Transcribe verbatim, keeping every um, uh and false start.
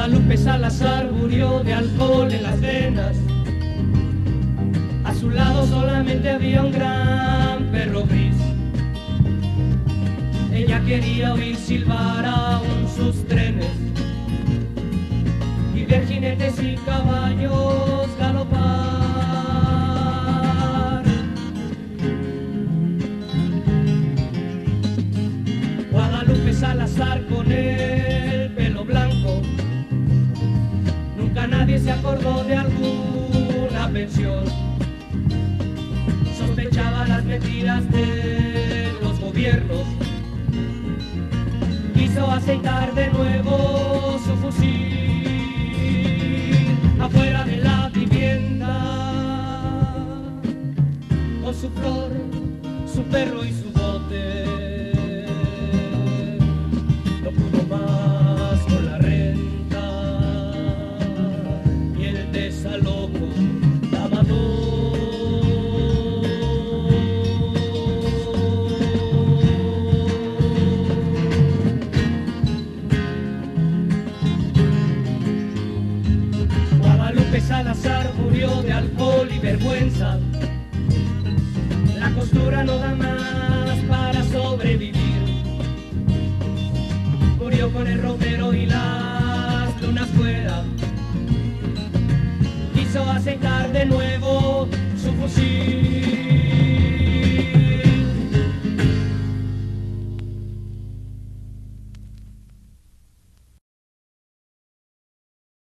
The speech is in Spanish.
Guadalupe Salazar murió de alcohol en las venas. A su lado solamente había un gran perro gris. Ella quería oír silbar aún sus trenes y ver jinetes y caballos galopar. Guadalupe Salazar con el pelo blanco, nunca nadie se acordó de alguna pensión. Sospechaba las mentiras de los gobiernos, quiso aceitar de nuevo su fusil afuera de la vivienda, con su flor, su perro y su bote. No pudo más con la renta y el desalojo la mató. Salazar murió de alcohol y vergüenza. La costura no da más para sobrevivir. Murió con el romero y las lunas fuera. Quiso aceitar de nuevo su fusil.